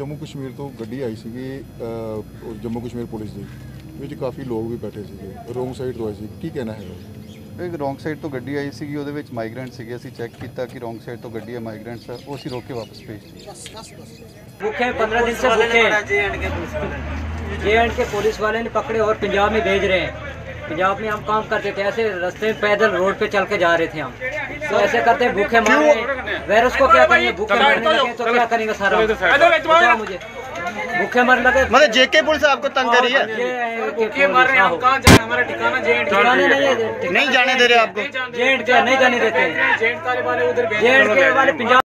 ਜੰਮੂ ਕਸ਼ਮੀਰ ਤੋਂ ਗੱਡੀ ਆਈ ਸੀਗੀ ਜੰਮੂ ਕਸ਼ਮੀਰ ਪੁਲਿਸ ਦੀ ਵਿੱਚ ਕਾਫੀ ਲੋਕ ਵੀ ਬੈਠੇ ਸੀਗੇ ਰੋਂਗ ਸਾਈਡ ਤੋਂ ਆਏ ਸੀ ਕੀ ਕਹਿਣਾ ਹੈਗਾ एक रॉन्ग साइड तो गड्डी आई सी ਉਹਦੇ ਵਿੱਚ ਮਾਈਗ੍ਰੈਂਟ ਸੀਗੇ ਅਸੀਂ ਚੈੱਕ ਕੀਤਾ कि रॉन्ग साइड तो गड्डी है माइग्रेंट्स है वो ਅਸੀਂ रोक के वापस भेज दी भूखे 15 दिन से भूखे जे एंड के पुलिस वाले ने पकड़े और पंजाब में भेज रहे हैं। पंजाब में हम काम करते थे ऐसे रास्ते में पैदल रोड पे चल के जा रहे थे हम तो ऐसे करते भूखे मर रहे वायरस को क्या करेंगे भूखे मरने लगे तो क्या करेंगे सारा मुझे भूखे मर लगे मतलब जेके पुलिस आपको तंग कर रही है भूखे मर रहे हैं हम कहाँ जाना हमारा ठिकाना नहीं जाने दे रहे आपको जे एंड के नहीं जाने देते जे एंड के वाले पंजाब